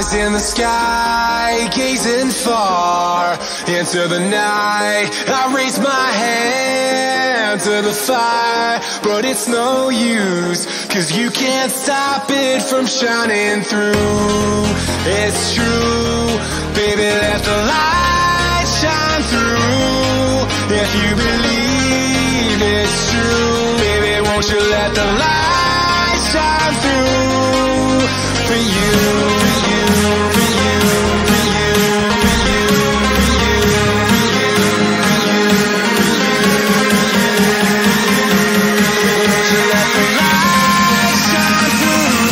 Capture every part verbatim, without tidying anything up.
Eyes in the sky, gazing far into the night. I raise my hand to the fire, but it's no use, 'cause you can't stop it from shining through. It's true, baby, let the light shine through. If you believe it's true, baby, won't you let the light shine through for you, for you, for you, for you, for you, for you, for you, for you, won't you let the light shine through?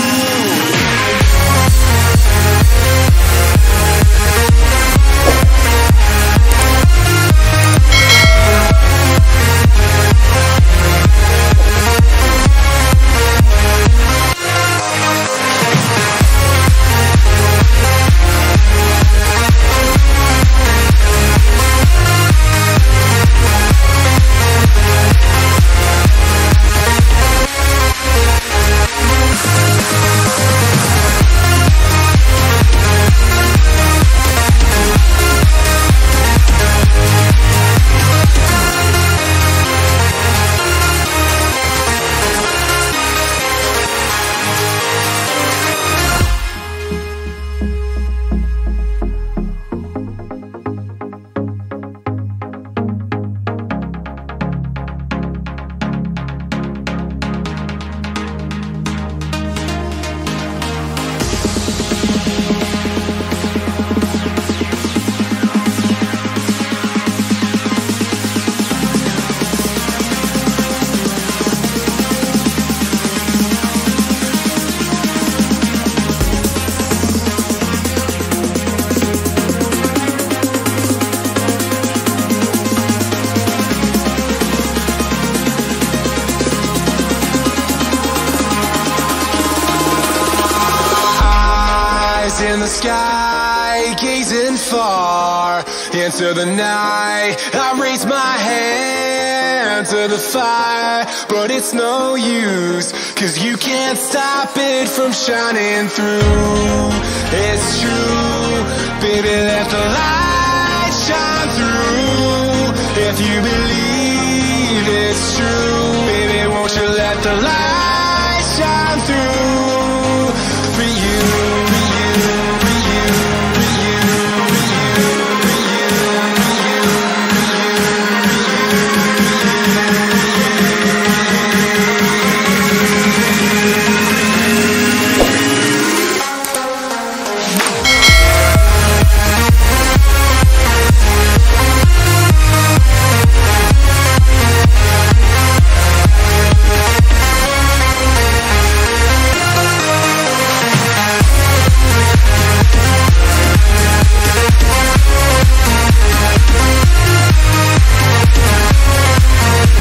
In the sky, gazing far into the night. I raise my hand to the fire, but it's no use, 'cause you can't stop it from shining through. It's true, baby, let the light shine through. If you believe it's true, baby, won't you let the light